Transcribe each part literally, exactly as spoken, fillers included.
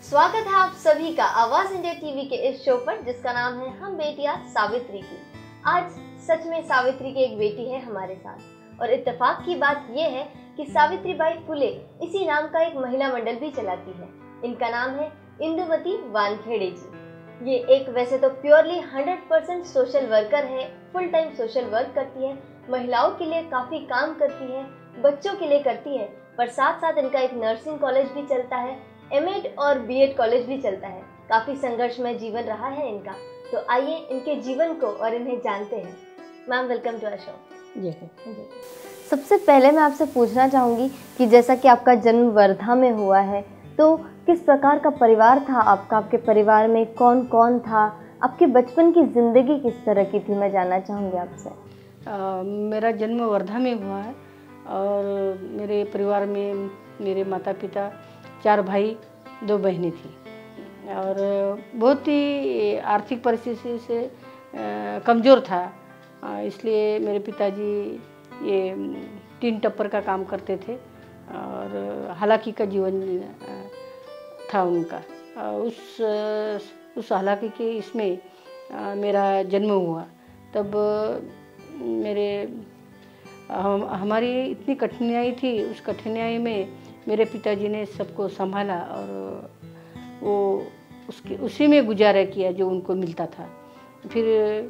स्वागत है आप सभी का आवाज इंडिया टीवी के इस शो पर जिसका नाम है हम बेटियां सावित्री की। आज सच में सावित्री की एक बेटी है हमारे साथ और इत्तेफाक की बात यह है कि सावित्रीबाई फुले इसी नाम का एक महिला मंडल भी चलाती है। इनका नाम है इंदुमती वानखेड़े जी। ये एक वैसे तो purely hundred percent social worker है, फुल टाइम सोशल वर्क करती है, महिलाओं के लिए काफ़ी काम करती है, बच्चों के लिए करती है, पर साथ साथ इनका एक नर्सिंग कॉलेज भी चलता है, एमएड और बीएड कॉलेज भी चलता है। काफ़ी संघर्षमय जीवन रहा है इनका, तो आइए इनके जीवन को और इन्हें जानते हैं। Ma'am welcome to our show. जी जी सबसे पहले मैं आपसे पूछना चाहूँगी कि जैसा कि आपका जन्म वर्धा में हुआ है, तो किस प्रकार का परिवार था आपका, आपके परिवार में कौन कौन था, आपके बचपन की ज़िंदगी किस तरह की थी, मैं जानना चाहूँगी आपसे। मेरा जन्म वर्धा में हुआ है और मेरे परिवार में मेरे माता पिता, चार भाई, दो बहनें थी और बहुत ही आर्थिक परिस्थिति से कमज़ोर था, इसलिए मेरे पिताजी ये टीन टप्पर का काम करते थे और हालाकी का जीवन था उनका। उस उस हालाकी के इसमें मेरा जन्म हुआ। तब मेरे हम हमारी इतनी कठिनाई थी, उस कठिनाई में मेरे पिताजी ने सबको संभाला और वो उसके उसी में गुजारा किया जो उनको मिलता था। फिर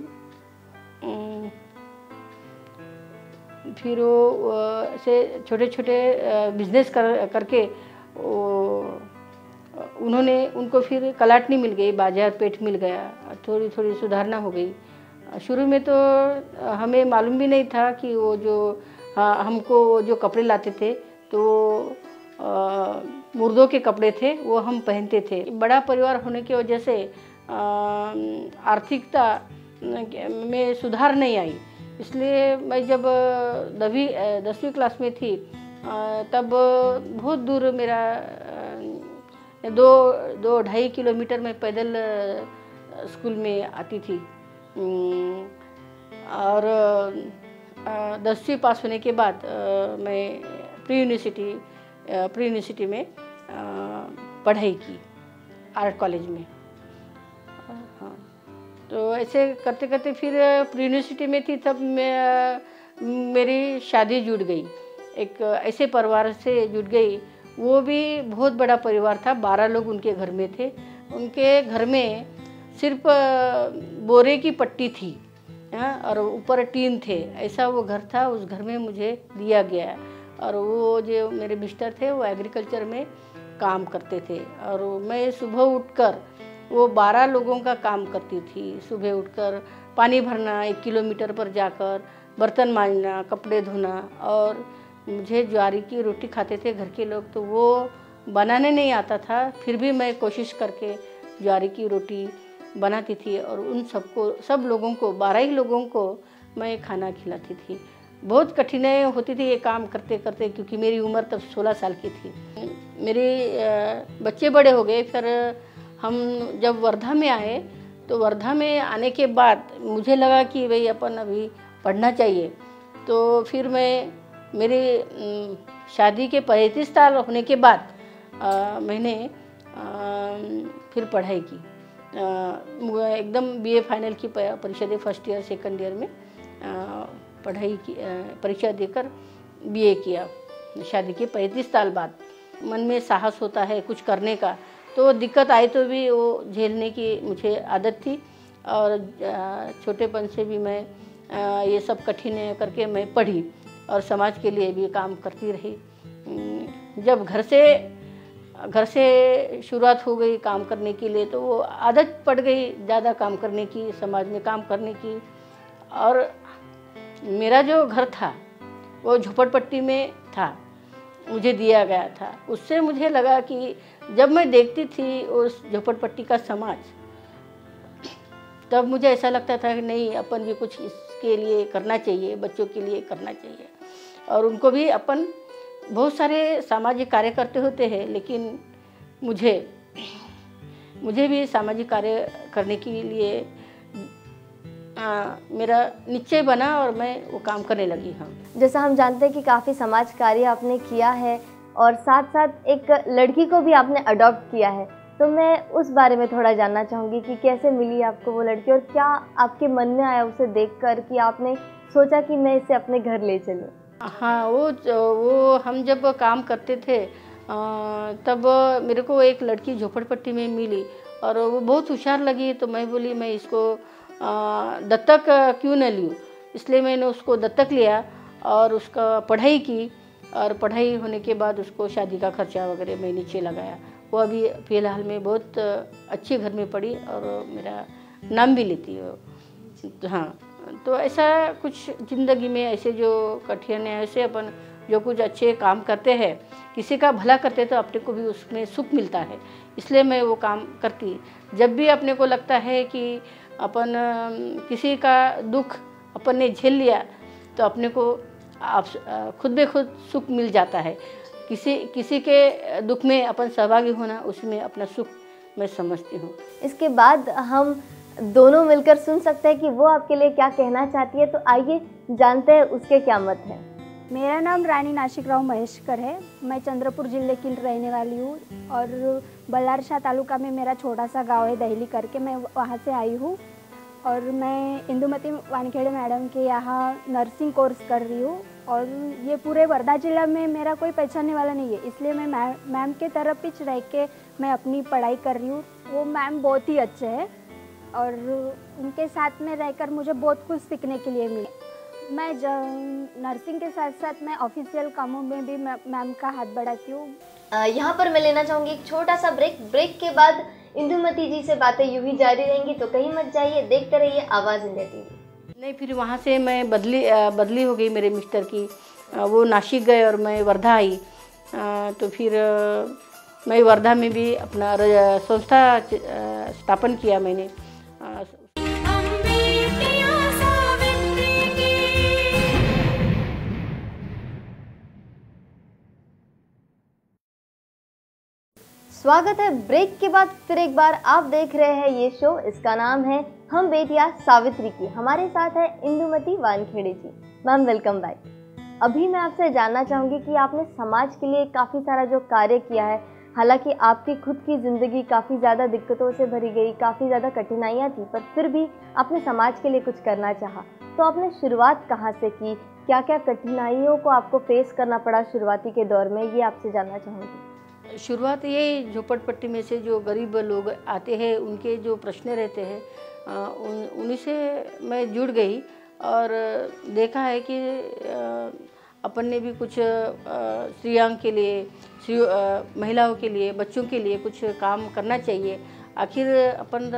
फिर वो ऐसे छोटे छोटे बिजनेस कर करके वो उन्होंने उनको फिर कलाटनी मिल गई, बाजार पेट मिल गया, थोड़ी थोड़ी सुधारना हो गई। शुरू में तो हमें मालूम भी नहीं था कि वो जो हाँ, हमको जो कपड़े लाते थे तो मुर्दों के कपड़े थे, वो हम पहनते थे। बड़ा परिवार होने की वजह से आर्थिकता में सुधार नहीं आई, इसलिए मैं जब दसवीं दसवीं क्लास में थी तब बहुत दूर मेरा दो दो ढाई किलोमीटर में पैदल स्कूल में आती थी और दसवीं पास होने के बाद मैं प्री यूनिवर्सिटी प्री यूनिवर्सिटी में पढ़ाई की, आर्ट कॉलेज में। हाँ, तो ऐसे करते करते फिर प्री यूनिवर्सिटी में थी तब मैं मेरी शादी जुड़ गई, एक ऐसे परिवार से जुड़ गई। वो भी बहुत बड़ा परिवार था, बारह लोग उनके घर में थे। उनके घर में सिर्फ बोरे की पट्टी थी और ऊपर टीन थे, ऐसा वो घर था। उस घर में मुझे दिया गया और वो जो मेरे मिस्टर थे वो एग्रीकल्चर में काम करते थे और मैं सुबह उठकर वो बारह लोगों का काम करती थी। सुबह उठकर पानी भरना, एक किलोमीटर पर जाकर बर्तन मांजना, कपड़े धोना, और मुझे ज्वारी की रोटी खाते थे घर के लोग, तो वो बनाने नहीं आता था, फिर भी मैं कोशिश करके ज्वारी की रोटी बनाती थी और उन सबको सब लोगों को बारह ही लोगों को मैं खाना खिलाती थी। बहुत कठिनाई होती थी ये काम करते करते, क्योंकि मेरी उम्र तब सोलह साल की थी। मेरे बच्चे बड़े हो गए, फिर हम जब वर्धा में आए तो वर्धा में आने के बाद मुझे लगा कि भाई अपन अभी पढ़ना चाहिए। तो फिर मैं मेरी शादी के पैंतीस साल होने के बाद आ, मैंने आ, फिर पढ़ाई की, आ, एकदम बीए फाइनल की परीक्षा दी, फर्स्ट ईयर सेकंड ईयर में आ, पढ़ाई की, परीक्षा देकर बीए किया। शादी के पैंतीस साल बाद मन में साहस होता है कुछ करने का, तो दिक्कत आई तो भी वो झेलने की मुझे आदत थी और छोटेपन से भी मैं ये सब कठिन करके मैं पढ़ी और समाज के लिए भी काम करती रही। जब घर से घर से शुरुआत हो गई काम करने के लिए, तो वो आदत पड़ गई ज़्यादा काम करने की, समाज में काम करने की। और मेरा जो घर था वो झोपड़पट्टी में था, मुझे दिया गया था। उससे मुझे लगा कि जब मैं देखती थी उस झोपड़पट्टी का समाज, तब मुझे ऐसा लगता था कि नहीं, अपन भी कुछ इसके लिए करना चाहिए, बच्चों के लिए करना चाहिए। और उनको भी अपन बहुत सारे सामाजिक कार्य करते होते हैं, लेकिन मुझे मुझे भी सामाजिक कार्य करने के लिए आ, मेरा निश्चय बना और मैं वो काम करने लगी। हाँ, जैसा हम जानते हैं कि काफ़ी समाज कार्य आपने किया है और साथ साथ एक लड़की को भी आपने अडॉप्ट किया है, तो मैं उस बारे में थोड़ा जानना चाहूँगी कि कैसे मिली आपको वो लड़की और क्या आपके मन में आया उसे देखकर कि आपने सोचा कि मैं इसे अपने घर ले चलूँ? हाँ, वो वो हम जब काम करते थे तब मेरे को एक लड़की झोपड़पट्टी में मिली और वो बहुत होशियार लगी। तो मैं बोली मैं इसको दत्तक क्यों न लूँ, इसलिए मैंने उसको दत्तक लिया और उसका पढ़ाई की। और पढ़ाई होने के बाद उसको शादी का खर्चा वगैरह मैं नीचे लगाया। वो अभी फ़िलहाल में बहुत अच्छे घर में पड़ी और मेरा नाम भी लेती है। हाँ, तो ऐसा कुछ ज़िंदगी में ऐसे जो कठिन है, ऐसे अपन जो कुछ अच्छे काम करते हैं, किसी का भला करते तो अपने को भी उसमें सुख मिलता है। इसलिए मैं वो काम करती। जब भी अपने को लगता है कि अपन किसी का दुख अपन ने झेल लिया तो अपने को आप खुद बे खुद सुख मिल जाता है। किसी किसी के दुख में अपन सहभागी होना, उसमें अपना सुख मैं समझती हूँ। इसके बाद हम दोनों मिलकर सुन सकते हैं कि वो आपके लिए क्या कहना चाहती है। तो आइए जानते हैं उसके क्या मत है। मेरा नाम रानी नाशिक राव महेशकर है। मैं चंद्रपुर जिले की रहने वाली हूँ और बल्लारशाह तालुका में मेरा छोटा सा गांव है दहली करके, मैं वहाँ से आई हूँ। और मैं इंदुमती वानखेड़े मैडम के यहाँ नर्सिंग कोर्स कर रही हूँ और ये पूरे वर्धा जिला में मेरा कोई पहचानने वाला नहीं है, इसलिए मैं मैम मैम के तरफ ही रह के मैं अपनी पढ़ाई कर रही हूँ। वो मैम बहुत ही अच्छे हैं और उनके साथ में रहकर मुझे बहुत कुछ सीखने के लिए मिला। मैं नर्सिंग के साथ साथ मैं ऑफिशियल कामों में भी मैम का हाथ बढ़ाती हूँ। यहाँ पर मैं लेना चाहूँगी एक छोटा सा ब्रेक। ब्रेक के बाद इंदुमती जी से बातें यूं ही जारी रहेंगी, तो कहीं मत जाइए, देखते रहिए आवाज़ इंडिया टीवी। नहीं, फिर वहाँ से मैं बदली बदली हो गई मेरे मिस्टर की, वो नासिक गए और मैं वर्धा आई। तो फिर मैं वर्धा में भी अपना संस्था स्थापन किया मैंने। स्वागत है ब्रेक के बाद फिर एक बार। आप देख रहे हैं ये शो, इसका नाम है हम बेटियां सावित्री की। हमारे साथ है Indumati Wankhede ji. Ma'am welcome back. अभी मैं आपसे जानना चाहूँगी कि आपने समाज के लिए काफ़ी सारा जो कार्य किया है, हालांकि आपकी खुद की ज़िंदगी काफ़ी ज़्यादा दिक्कतों से भरी गई, काफ़ी ज़्यादा कठिनाइयाँ थी, पर फिर भी आपने समाज के लिए कुछ करना चाहा। तो आपने शुरुआत कहाँ से की, क्या क्या कठिनाइयों को आपको फेस करना पड़ा शुरुआती के दौर में, ये आपसे जानना चाहूँगी। शुरुआत ये झोपड़पट्टी में से जो गरीब लोग आते हैं, उनके जो प्रश्न रहते हैं उन उन्हीं से मैं जुड़ गई और देखा है कि अपन ने भी कुछ स्त्रियों के लिए, स्त्री महिलाओं के लिए, बच्चों के लिए कुछ काम करना चाहिए। आखिर अपन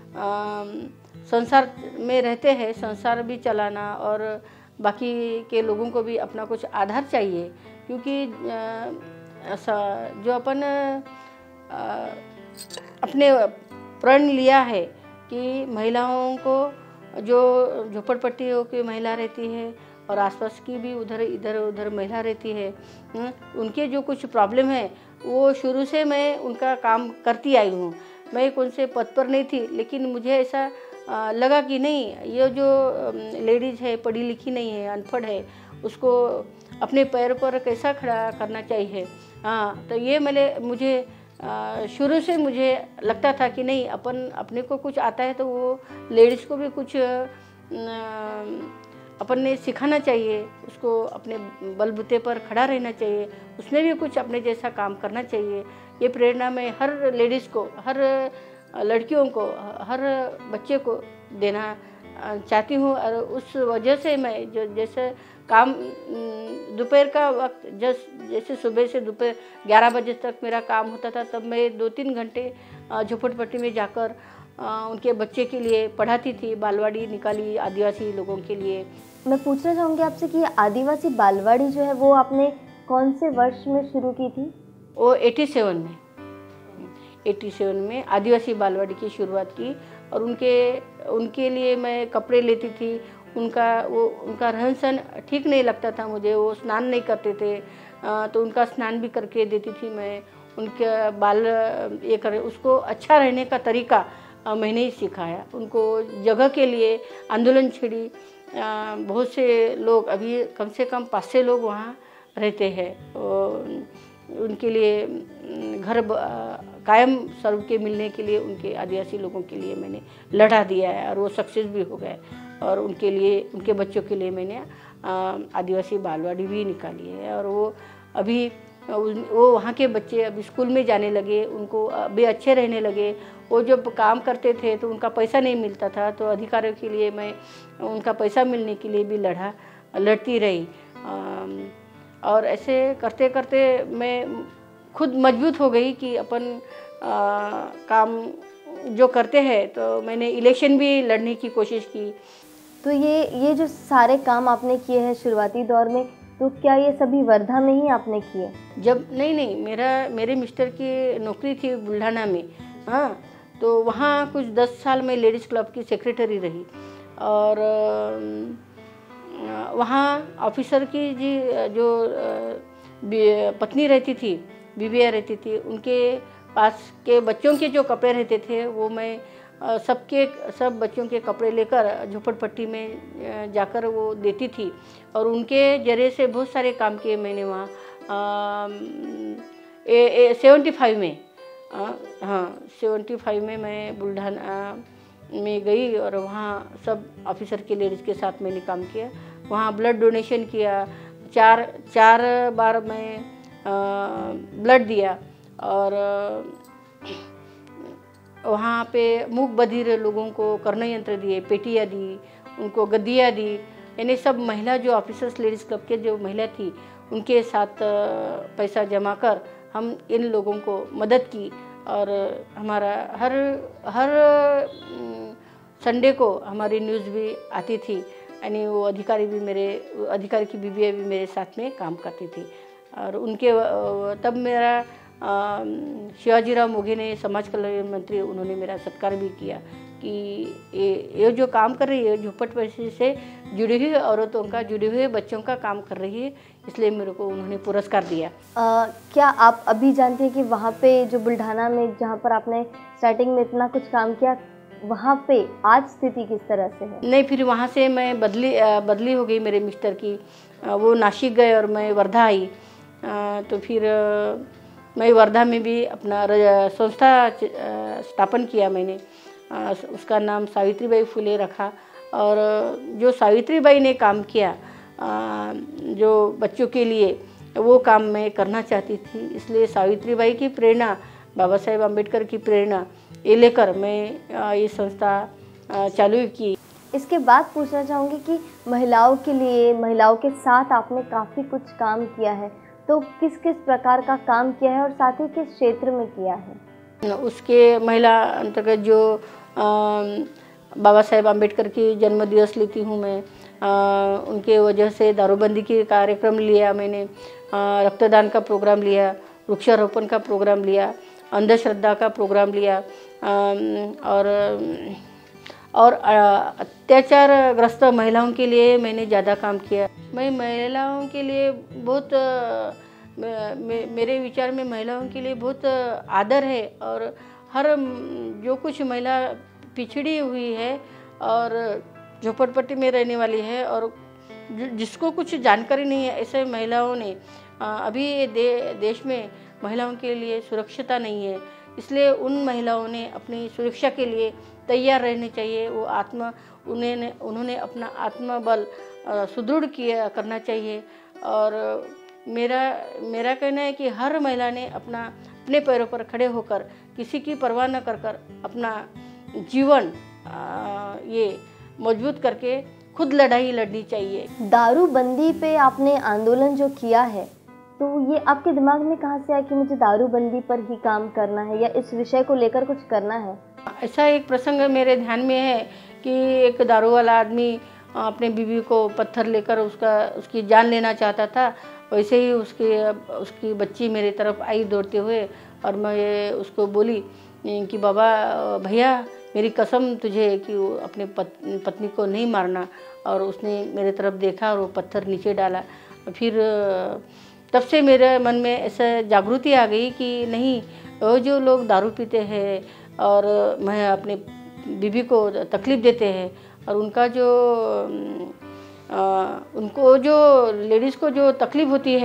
संसार में रहते हैं, संसार भी चलाना और बाकी के लोगों को भी अपना कुछ आधार चाहिए, क्योंकि जो अपन अपने प्रण लिया है कि महिलाओं को, जो झोपड़पट्टियों की महिला रहती है और आसपास की भी उधर इधर उधर महिला रहती है, उनके जो कुछ प्रॉब्लम है वो शुरू से मैं उनका काम करती आई हूँ। मैं कौन से पद पर नहीं थी, लेकिन मुझे ऐसा लगा कि नहीं, ये जो लेडीज़ है, पढ़ी लिखी नहीं है, अनपढ़ है, उसको अपने पैर पर कैसा खड़ा करना चाहिए। हाँ, तो ये मैंने मुझे शुरू से मुझे लगता था कि नहीं, अपन अपने को कुछ आता है तो वो लेडीज़ को भी कुछ अपन ने सिखाना चाहिए, उसको अपने बलबूते पर खड़ा रहना चाहिए, उसमें भी कुछ अपने जैसा काम करना चाहिए। ये प्रेरणा मैं हर लेडीज़ को, हर लड़कियों को, हर बच्चे को देना चाहती हूँ। और उस वजह से मैं जो जैसे काम दोपहर का वक्त, जस जैसे सुबह से दोपहर ग्यारह बजे तक मेरा काम होता था, तब मैं दो तीन घंटे झोपड़पट्टी में जाकर उनके बच्चे के लिए पढ़ाती थी। बालवाड़ी निकाली आदिवासी लोगों के लिए। मैं पूछना चाहूँगी आपसे कि आदिवासी बालवाड़ी जो है वो आपने कौन से वर्ष में शुरू की थी? वो सत्तासी में सत्तासी में आदिवासी बालवाड़ी की शुरुआत की। और उनके उनके लिए मैं कपड़े लेती थी। उनका वो उनका रहन सहन ठीक नहीं लगता था मुझे, वो स्नान नहीं करते थे, तो उनका स्नान भी करके देती थी मैं। उनके बाल ये करे, उसको अच्छा रहने का तरीका मैंने ही सिखाया। उनको जगह के लिए आंदोलन छिड़ी। बहुत से लोग, अभी कम से कम पाँच छः लोग वहाँ रहते हैं। उनके लिए घर कायम सर्व के मिलने के लिए उनके आदिवासी लोगों के लिए मैंने लड़ा दिया है और वो सक्सेस भी हो गए। और उनके लिए, उनके बच्चों के लिए मैंने आदिवासी बालवाड़ी भी निकाली है और वो अभी वो वहाँ के बच्चे अभी स्कूल में जाने लगे, उनको अभी अच्छे रहने लगे। वो जब काम करते थे तो उनका पैसा नहीं मिलता था, तो अधिकारियों के लिए मैं उनका पैसा मिलने के लिए भी लड़ा लड़ती रही। और ऐसे करते करते मैं खुद मजबूत हो गई कि अपन आ, काम जो करते हैं। तो मैंने इलेक्शन भी लड़ने की कोशिश की। तो ये ये जो सारे काम आपने किए हैं शुरुआती दौर में, तो क्या ये सभी वर्धा में ही आपने किए? जब नहीं नहीं मेरा मेरे मिस्टर की नौकरी थी बुल्ढाना में, हाँ, तो वहाँ कुछ दस साल में लेडीज़ क्लब की सेक्रेटरी रही। और वहाँ ऑफिसर की जी जो पत्नी रहती थी, बीबिया रहती थी, उनके पास के बच्चों के जो कपड़े रहते थे वो मैं सबके सब बच्चों के कपड़े लेकर झोपड़पट्टी में जाकर वो देती थी। और उनके जरिए से बहुत सारे काम किए मैंने वहाँ सेवेंटी फाइव में। आ, हाँ सेवेंटी फाइव में मैं बुल्ढाना में गई और वहाँ सब ऑफिसर के लेडीज़ के साथ मैंने काम किया। वहाँ ब्लड डोनेशन किया, चार चार बार मैं आ, ब्लड दिया। और वहाँ पे मूक बधिर लोगों को कर्ण यंत्र दिए, पेटियाँ दी, उनको गद्दियाँ दी। यानी सब महिला जो ऑफिसर्स लेडीज़ क्लब के जो महिला थी उनके साथ पैसा जमा कर हम इन लोगों को मदद की। और हमारा हर हर संडे को हमारी न्यूज़ भी आती थी, यानी वो अधिकारी भी मेरे अधिकारी की बीबियाँ भी मेरे साथ में काम करती थी। और उनके तब मेरा शिवाजीराव मोघे ने समाज कल्याण मंत्री, उन्होंने मेरा सत्कार भी किया कि ये ये जो काम कर रही है झोपड़पट्टी से जुड़ी हुई औरतों का, जुड़े हुए बच्चों का काम कर रही है, इसलिए मेरे को उन्होंने पुरस्कार दिया। आ, क्या आप अभी जानते हैं कि वहाँ पे जो बुल्ढाना में जहाँ पर आपने स्टार्टिंग में इतना कुछ काम किया, वहाँ पे आज स्थिति किस तरह से है? नहीं, फिर वहाँ से मैं बदली बदली हो गई मेरे मिस्टर की, वो नासिक गए और मैं वर्धा आई। तो फिर मैं वर्धा में भी अपना संस्था स्थापन किया मैंने, उसका नाम सावित्रीबाई फुले रखा। और जो सावित्रीबाई ने काम किया जो बच्चों के लिए, वो काम मैं करना चाहती थी। इसलिए सावित्रीबाई की प्रेरणा, बाबा साहेब अम्बेडकर की प्रेरणा ये लेकर मैं ये संस्था चालू की। इसके बाद पूछना चाहूँगी कि महिलाओं के लिए, महिलाओं के साथ आपने काफ़ी कुछ काम किया है, तो किस किस प्रकार का काम किया है और साथ ही किस क्षेत्र में किया है? उसके महिला अंतर्गत जो बाबा साहेब अम्बेडकर की जन्म दिवस लेती हूँ मैं, आ, उनके वजह से दारूबंदी की कार्यक्रम लिया मैंने, आ, रक्तदान का प्रोग्राम लिया, वृक्षारोपण का प्रोग्राम लिया, अंधश्रद्धा का प्रोग्राम लिया, आ, और और अत्याचारग्रस्त महिलाओं के लिए मैंने ज़्यादा काम किया। मैं महिलाओं के लिए बहुत, मे, मेरे विचार में महिलाओं के लिए बहुत आदर है। और हर जो कुछ महिला पिछड़ी हुई है और झोपड़पट्टी में रहने वाली है और जिसको कुछ जानकारी नहीं है, ऐसे महिलाओं ने अभी ये दे, देश में महिलाओं के लिए सुरक्षिता नहीं है। इसलिए उन महिलाओं ने अपनी सुरक्षा के लिए तैयार रहने चाहिए। वो आत्मा उन्हें उन्होंने अपना आत्मबल सुदृढ़ किया करना चाहिए। और मेरा मेरा कहना है कि हर महिला ने अपना अपने पैरों पर खड़े होकर, किसी की परवाह न कर कर अपना जीवन आ, ये मजबूत करके खुद लड़ाई लड़नी चाहिए। दारूबंदी पे आपने आंदोलन जो किया है, तो ये आपके दिमाग में कहाँ से आया कि मुझे दारूबंदी पर ही काम करना है या इस विषय को लेकर कुछ करना है? ऐसा एक प्रसंग मेरे ध्यान में है कि एक दारू वाला आदमी अपने बीवी को पत्थर लेकर उसका उसकी जान लेना चाहता था। वैसे ही उसकी उसकी बच्ची मेरी तरफ आई दौड़ते हुए और मैं उसको बोली कि बाबा भैया मेरी कसम तुझे कि वो अपने पत्नी को नहीं मारना। और उसने मेरे तरफ देखा और वो पत्थर नीचे डाला। फिर तब से मेरे मन में ऐसा जागृति आ गई कि नहीं, वो जो लोग दारू पीते हैं और मैं अपने बीवी को तकलीफ़ देते हैं और उनका जो आ, उनको जो लेडीज़ को जो तकलीफ़ होती है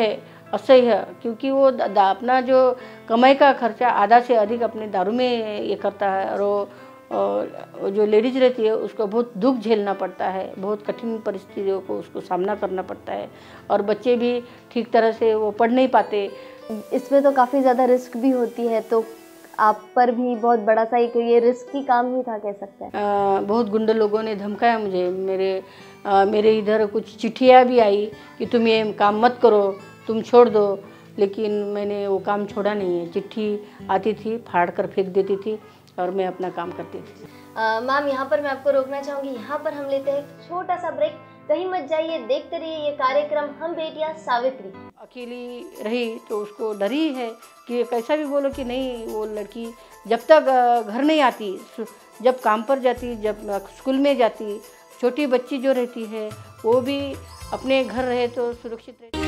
असह्य, क्योंकि वो द- दा- अपना जो कमाई का खर्चा आधा से अधिक अपने दारू में ये करता है, और वो और जो लेडीज रहती है उसको बहुत दुख झेलना पड़ता है, बहुत कठिन परिस्थितियों को उसको सामना करना पड़ता है, और बच्चे भी ठीक तरह से वो पढ़ नहीं पाते। इसमें तो काफ़ी ज़्यादा रिस्क भी होती है, तो आप पर भी बहुत बड़ा सा एक ये रिस्की काम ही था, कह सकते हैं। अ, बहुत गुंडे लोगों ने धमकाया मुझे। मेरे अ, मेरे इधर कुछ चिट्ठियाँ भी आई कि तुम ये काम मत करो, तुम छोड़ दो, लेकिन मैंने वो काम छोड़ा नहीं है। चिट्ठी आती थी, फाड़ कर फेंक देती थी और मैं अपना काम करती थी। अ, मैम, यहाँ पर मैं आपको रोकना चाहूँगी। यहाँ पर हम लेते हैं एक छोटा सा ब्रेक। कहीं मत जाइए, देखते रहिए ये कार्यक्रम हम बेटियां सावित्री। अकेली रही तो उसको डर ही है कि कैसा भी बोलो कि नहीं, वो लड़की जब तक अ, घर नहीं आती, जब काम पर जाती, जब अ, स्कूल में जाती, छोटी बच्ची जो रहती है वो भी अपने घर रहे तो सुरक्षित रहती।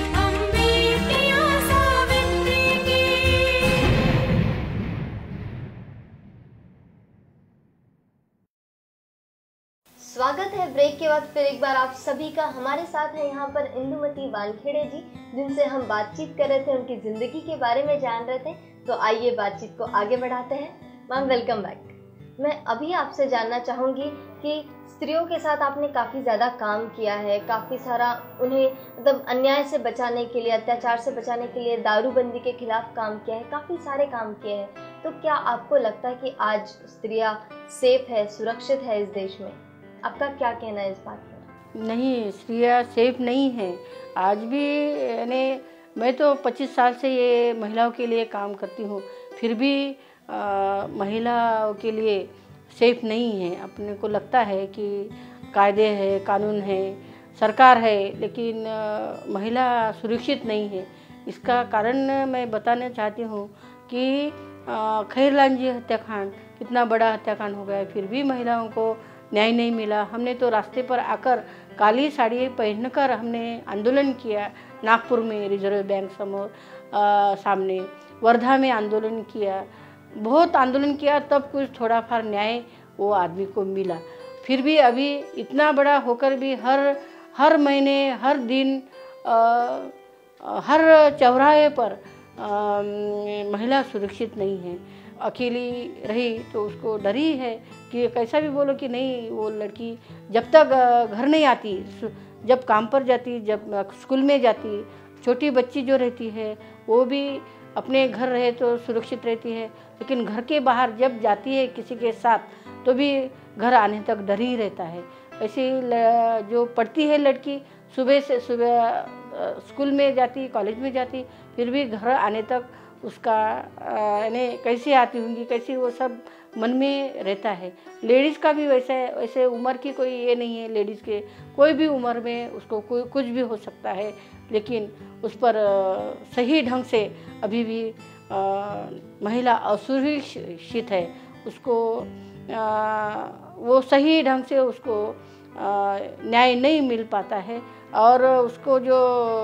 स्वागत है ब्रेक के बाद फिर एक बार आप सभी का। हमारे साथ है यहाँ पर इंदुमती वानखेड़े जी, जिनसे हम बातचीत कर रहे थे, उनकी ज़िंदगी के बारे में जान रहे थे। तो आइए बातचीत को आगे बढ़ाते हैं। Ma'am, welcome back. मैं अभी आपसे जानना चाहूँगी कि स्त्रियों के साथ आपने काफ़ी ज़्यादा काम किया है, काफ़ी सारा उन्हें मतलब अन्याय से बचाने के लिए, अत्याचार से बचाने के लिए दारूबंदी के खिलाफ काम किया है, काफ़ी सारे काम किए हैं। तो क्या आपको लगता है कि आज स्त्रियाँ सेफ है, सुरक्षित है इस देश में? आपका क्या कहना है इस बात पर? नहीं, स्त्रियाँ सेफ नहीं हैं आज भी। यानी मैं तो पच्चीस साल से ये महिलाओं के लिए काम करती हूँ, फिर भी आ, महिलाओं के लिए सेफ नहीं है। अपने को लगता है कि कायदे है, कानून है, सरकार है, लेकिन आ, महिला सुरक्षित नहीं है। इसका कारण मैं बताना चाहती हूँ कि खैरलान जी हत्याकांड कितना बड़ा हत्याकांड हो गया, फिर भी महिलाओं को न्याय नहीं मिला। हमने तो रास्ते पर आकर काली साड़ी पहनकर हमने आंदोलन किया, नागपुर में रिजर्व बैंक समोर आ, सामने, वर्धा में आंदोलन किया, बहुत आंदोलन किया, तब कुछ थोड़ा फार न्याय वो आदमी को मिला। फिर भी अभी इतना बड़ा होकर भी हर हर महीने, हर दिन, आ, हर चौराहे पर आ, महिला सुरक्षित नहीं है। अकेली रही तो उसको डर ही है कि कैसा भी बोलो कि नहीं, वो लड़की जब तक घर नहीं आती, जब काम पर जाती, जब स्कूल में जाती, छोटी बच्ची जो रहती है वो भी अपने घर रहे तो सुरक्षित रहती है, लेकिन घर के बाहर जब जाती है किसी के साथ तो भी घर आने तक डर ही रहता है। ऐसी जो पढ़ती है लड़की, सुबह से सुबह स्कूल में जाती, कॉलेज में जाती, फिर भी घर आने तक उसका यानी कैसे आती होंगी, कैसी, वो सब मन में रहता है। लेडीज़ का भी वैसे वैसे उम्र की कोई ये नहीं है, लेडीज़ के कोई भी उम्र में उसको कोई कुछ भी हो सकता है, लेकिन उस पर सही ढंग से अभी भी आ, महिला असुरक्षित है। उसको आ, वो सही ढंग से उसको न्याय नहीं मिल पाता है, और उसको जो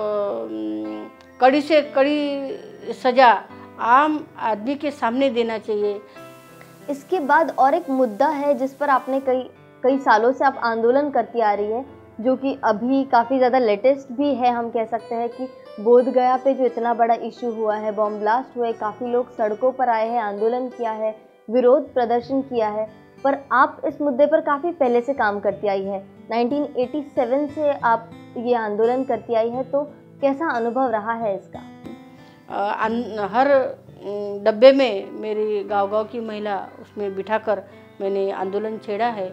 कड़ी से कड़ी सज़ा आम आदमी के सामने देना चाहिए। इसके बाद और एक मुद्दा है जिस पर आपने कई कई सालों से आप आंदोलन करती आ रही है, जो कि अभी काफ़ी ज़्यादा लेटेस्ट भी है। हम कह सकते हैं कि बोध गया पे जो इतना बड़ा इशू हुआ है, बॉम्ब ब्लास्ट हुए, काफ़ी लोग सड़कों पर आए हैं, आंदोलन किया है, विरोध प्रदर्शन किया है, पर आप इस मुद्दे पर काफ़ी पहले से काम करती आई है। नाइनटीन एटी सेवन से आप ये आंदोलन करती आई है, तो कैसा अनुभव रहा है इसका? आ, हर डब्बे में मेरी गांव-गांव की महिला उसमें बिठाकर मैंने आंदोलन छेड़ा है।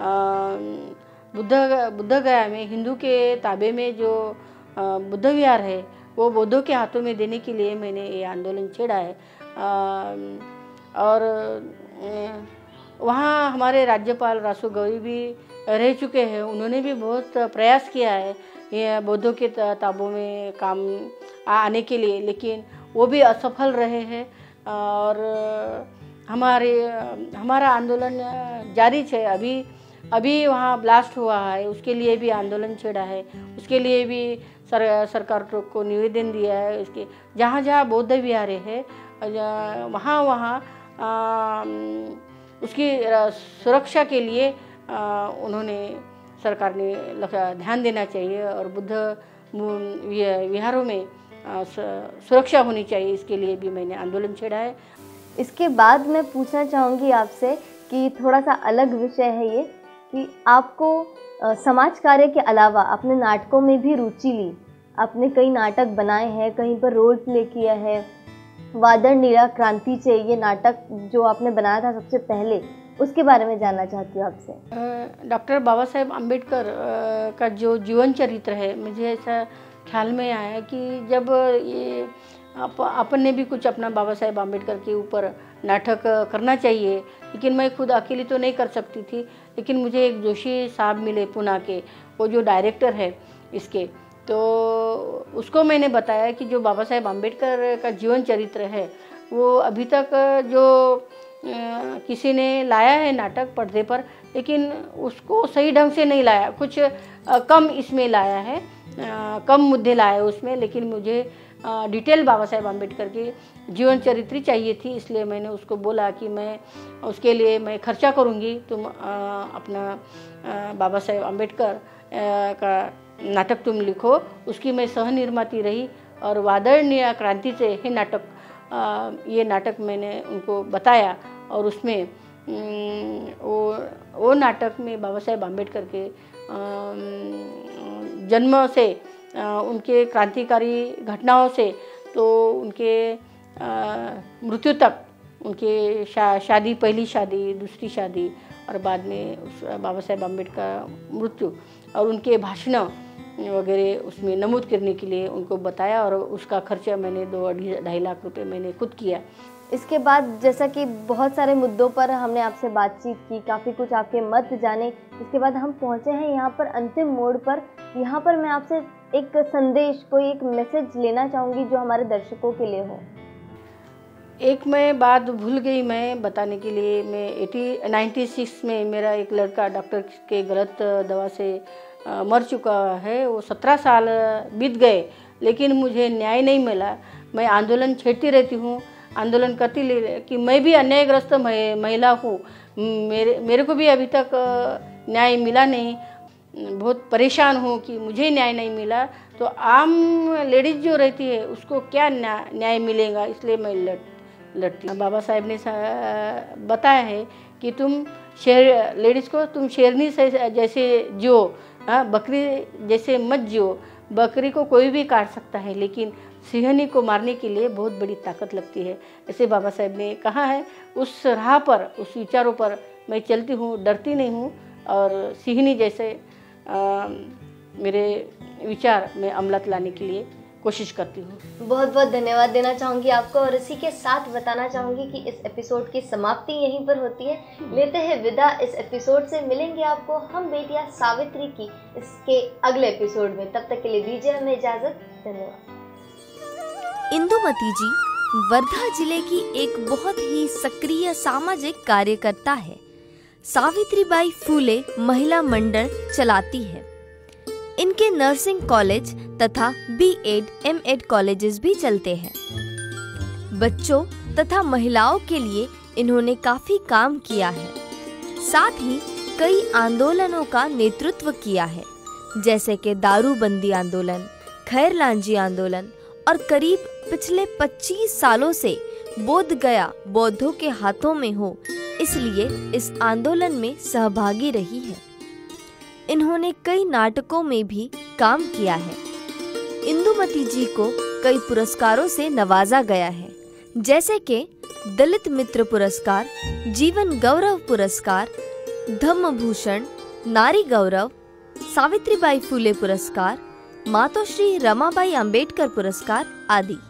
बुद्ध बुद्ध गया में हिंदू के ताबे में जो बुद्ध विहार है वो बौद्धों के हाथों में देने के लिए मैंने ये आंदोलन छेड़ा है। आ, और वहाँ हमारे राज्यपाल रासो गौरी भी रह चुके हैं, उन्होंने भी बहुत प्रयास किया है ये बौद्धों के ताबों में काम आने के लिए, लेकिन वो भी असफल रहे हैं। और हमारे हमारा आंदोलन जारी है। अभी अभी वहाँ ब्लास्ट हुआ है, उसके लिए भी आंदोलन छेड़ा है, उसके लिए भी सर, सरकार को निवेदन दिया है। उसके जहाँ जहाँ बौद्ध विहार है वहाँ वहाँ उसकी सुरक्षा के लिए आ, उन्होंने सरकार ने ध्यान देना चाहिए, और बुद्ध विहारों में सुरक्षा होनी चाहिए, इसके लिए भी मैंने आंदोलन छेड़ा है। इसके बाद मैं पूछना चाहूँगी आपसे कि थोड़ा सा अलग विषय है ये, कि आपको आ, समाज कार्य के अलावा अपने नाटकों में भी रुचि ली, आपने कई नाटक बनाए हैं, कहीं पर रोल प्ले किया है। वादळ नीला क्रांति से ये नाटक जो आपने बनाया था सबसे पहले, उसके बारे में जानना चाहती हूँ आपसे। डॉक्टर बाबा साहेब अम्बेडकर का जो जीवन चरित्र है, मुझे ऐसा ख्याल में आया कि जब ये आप अपन ने भी कुछ अपना बाबा साहेब अम्बेडकर के ऊपर नाटक करना चाहिए, लेकिन मैं खुद अकेली तो नहीं कर सकती थी। लेकिन मुझे एक जोशी साहब मिले पुणे के, वो जो डायरेक्टर है इसके, तो उसको मैंने बताया कि जो बाबा साहेब अम्बेडकर का जीवन चरित्र है वो अभी तक जो आ, किसी ने लाया है नाटक पर्दे पर, लेकिन उसको सही ढंग से नहीं लाया, कुछ आ, कम इसमें लाया है, आ, कम मुद्दे लाए उसमें। लेकिन मुझे आ, डिटेल बाबा साहेब अम्बेडकर की जीवन चरित्र चाहिए थी, इसलिए मैंने उसको बोला कि मैं उसके लिए मैं खर्चा करूँगी, तुम आ, अपना आ, बाबा साहेब अम्बेडकर का नाटक तुम लिखो। उसकी मैं सह निर्माती रही और वादळ नीला क्रांति से ही नाटक आ, ये नाटक मैंने उनको बताया, और उसमें वो वो नाटक में बाबा साहेब अम्बेडकर के जन्म से आ, उनके क्रांतिकारी घटनाओं से तो उनके मृत्यु तक, उनके शा, शादी, पहली शादी, दूसरी शादी और बाद में उस बाबा साहेब अम्बेडकर मृत्यु और उनके भाषण वगैरह उसमें नमूद करने के लिए उनको बताया, और उसका खर्चा मैंने दो ढाई लाख रुपए मैंने खुद किया। इसके बाद जैसा कि बहुत सारे मुद्दों पर हमने आपसे बातचीत की, काफ़ी कुछ आपके मत जाने, इसके बाद हम पहुंचे हैं यहाँ पर अंतिम मोड़ पर। यहाँ पर मैं आपसे एक संदेश, कोई एक मैसेज लेना चाहूँगी जो हमारे दर्शकों के लिए हो। एक मैं बात भूल गई मैं बताने के लिए, मैं एटी नाइन्टी सिक्स में मेरा एक लड़का डॉक्टर के गलत दवा से आ, मर चुका है। वो सत्रह साल बीत गए, लेकिन मुझे न्याय नहीं मिला। मैं आंदोलन छेड़ती रहती हूँ, आंदोलन करती ले कि मैं भी अन्यायग्रस्त महिला हूँ, मेरे मेरे को भी अभी तक न्याय मिला नहीं। बहुत परेशान हूँ कि मुझे न्याय नहीं मिला, तो आम लेडीज़ जो रहती है उसको क्या न्याय मिलेगा, इसलिए मैं लड़ लड़ती हूँ। बाबा साहेब ने बताया है कि तुम शेर लेडीज़ को तुम शेरनी से जैसे जियो, हाँ, बकरी जैसे मत जियो। बकरी को कोई भी काट सकता है, लेकिन सिंहनी को मारने के लिए बहुत बड़ी ताकत लगती है, ऐसे बाबा साहेब ने कहा है। उस राह पर, उस विचारों पर मैं चलती हूँ, डरती नहीं हूँ, और सिंहनी जैसे आ, मेरे विचार में अमलत लाने के लिए कोशिश करती हूँ। बहुत बहुत धन्यवाद देना चाहूँगी आपको, और इसी के साथ बताना चाहूँगी कि इस एपिसोड की समाप्ति यहीं पर होती है। लेते हैं विदा इस एपिसोड से। मिलेंगे आपको हम बेटियां सावित्री की इसके अगले एपिसोड में, तब तक के लिए दीजिए हमें इजाजत। धन्यवाद। इंदुमती जी वर्धा जिले की एक बहुत ही सक्रिय सामाजिक कार्यकर्ता है। सावित्रीबाई फूले महिला मंडल चलाती है। इनके नर्सिंग कॉलेज तथा B Ed M Ed colleges भी चलते हैं। बच्चों तथा महिलाओं के लिए इन्होंने काफी काम किया है। साथ ही कई आंदोलनों का नेतृत्व किया है, जैसे कि दारूबंदी आंदोलन, खैर लांजी आंदोलन, और करीब पिछले पच्चीस सालों से बोध गया बौद्धों के हाथों में हो, इसलिए इस आंदोलन में सहभागी रही है। इन्होंने कई नाटकों में भी काम किया है। इंदुमती जी को कई पुरस्कारों से नवाजा गया है, जैसे कि दलित मित्र पुरस्कार, जीवन गौरव पुरस्कार, धम्म भूषण, नारी गौरव, सावित्रीबाई फूले पुरस्कार, मातोश्री रमाबाई अंबेडकर पुरस्कार आदि।